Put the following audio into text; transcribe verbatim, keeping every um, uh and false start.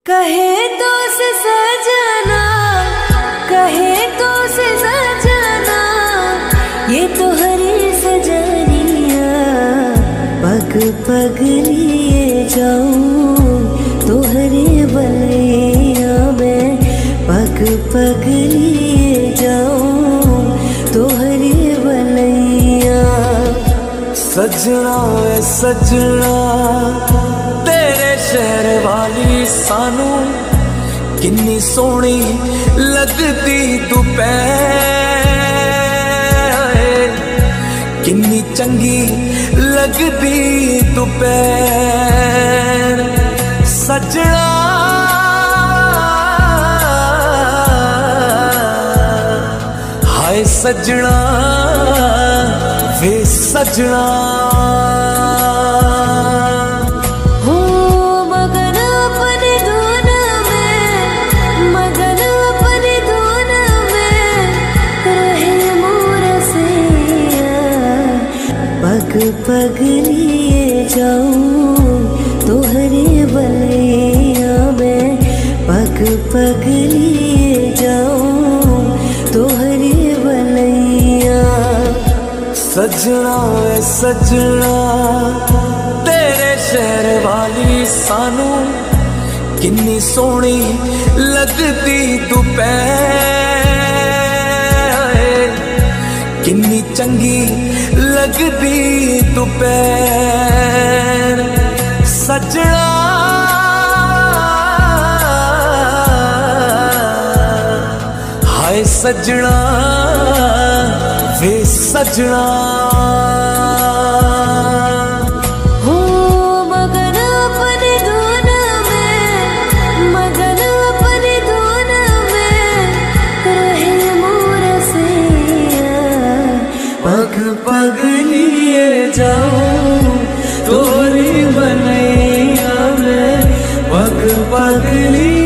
कहे तो से सजना, कहे तो से सजना, ये तो हरी सजनिया। पग पग लिए जाऊं तो हरे बलिया में, पग पग लिए जाऊं तो हरे बलिया। सजना वे सजना तेरे शहर वाली सानू किन्नी सोहनी लगदी दोपहर, किन्नी चंगी लगदी दोपहर। सजना हाय सजना वे सजना। हो मगन अपनी धुन में, मगन अपनी धुन में रहे मोर सैया। पग पग लिए जाऊं तो हरे बलिया में, पग पग लिए जाऊं तो हरे बलिया। सजना वे सजना तेरे शहर वाली सानू किन्नी सोहनी लगदी दोपहर, किन्नी चंगी लगदी दोपहर। सजना हाय सजना वे सजना। हो मगन अपनी धुन में, मगन अपनी धुन में रहे मोर सैया। पग पग लिए जाऊं तोरी बनैया में, पग पग लिए